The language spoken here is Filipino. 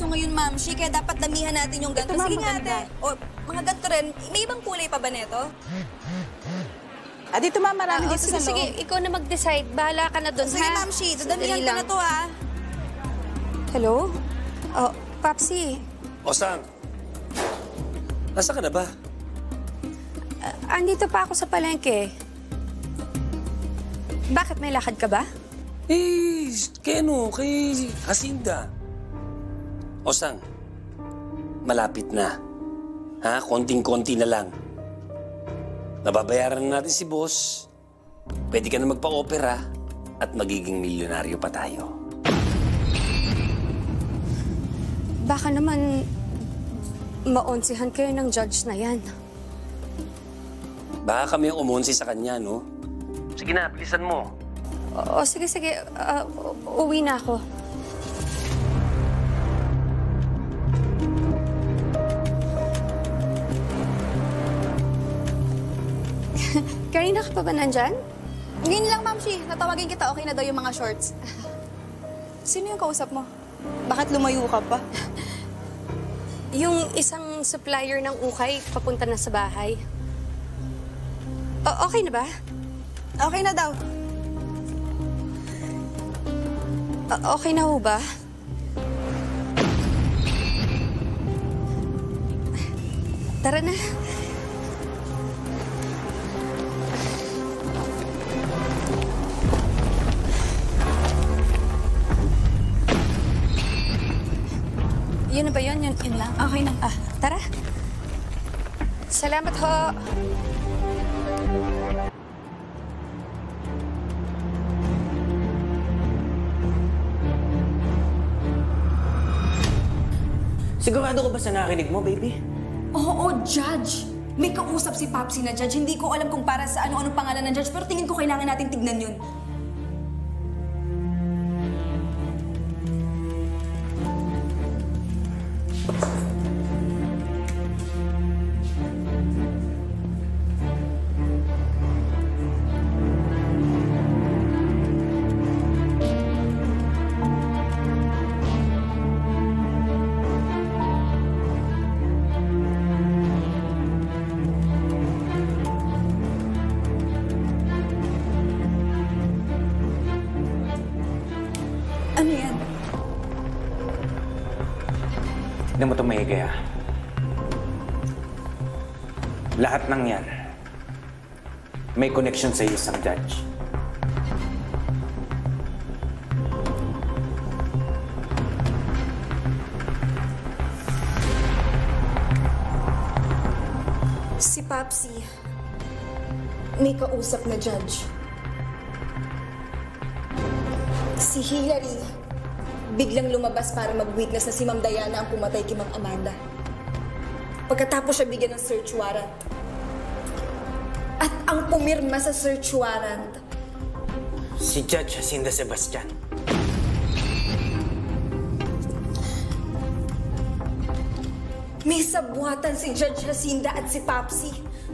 kaso ngayon, Ma'am Shi, kaya dapat damihan natin yung ganito. Sige nga, ate. O, mga ganito rin. May ibang kulay pa ba neto? Dito, ma'am. Marami dito sa loob. Sige, ikaw na mag-decide. Bahala ka na doon, Sige, Ma'am Shi. Dadamihan ko na to, ha? Hello? Oh, Papsi. Osang, nasa ka na ba? Andito pa ako sa palengke. Bakit, may lakad ka ba? Kay Jacinda. Osang, malapit na. Ha? Konting-konti na lang. Nababayaran na natin si boss. Pwede ka na magpa-opera at magiging milyonaryo pa tayo. Baka naman maonsihan kayo ng judge na yan. Baka kami ang umonsi sa kanya, no? Sige na, bilisan mo. O, sige. Uwi na ako. Karina ka pa ba nandyan? Ngayon lang, Ma'am Shi. Natawagin kita. Okay na daw yung mga shorts. Sino yung kausap mo? Bakit lumayo ka pa? Yung isang supplier ng ukay, papunta na sa bahay. Okay na ba? Okay na daw. Okay na ho ba? Tara na. Yun na ba yun? Yun lang? Okay na. Tara. Salamat ho. Sigurado ko ba sa narinig mo, baby? Oo, Judge. May kausap si Papsi na Judge. Hindi ko alam kung para sa ano-anong pangalan ng Judge, pero tingin ko kailangan natin tignan yun. Ano yan? Tignan mo ito maigi, ha? Lahat ng yan, may connection sa isang judge. Si Papsi, may kausap na judge. Si Hillary, biglang lumabas para mag-witness na si Ma'am Diana ang pumatay kay Ma'am Amanda. Pagkatapos siya bigyan ng search warrant. At ang pumirma sa search warrant, Si Judge Jacinda Sebastian. may sabuatan si Judge Jacinda at si Papsi.